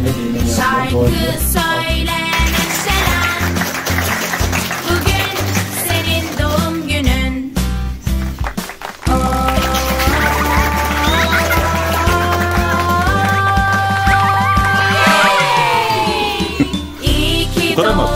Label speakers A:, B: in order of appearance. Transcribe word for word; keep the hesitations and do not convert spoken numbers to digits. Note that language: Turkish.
A: Mehmet Eymen Yağcı'dan
B: Şarkı
A: doğum günü.
B: söyle neşelen, bugün senin doğum günün. İyi ki
C: Bu kadar mı?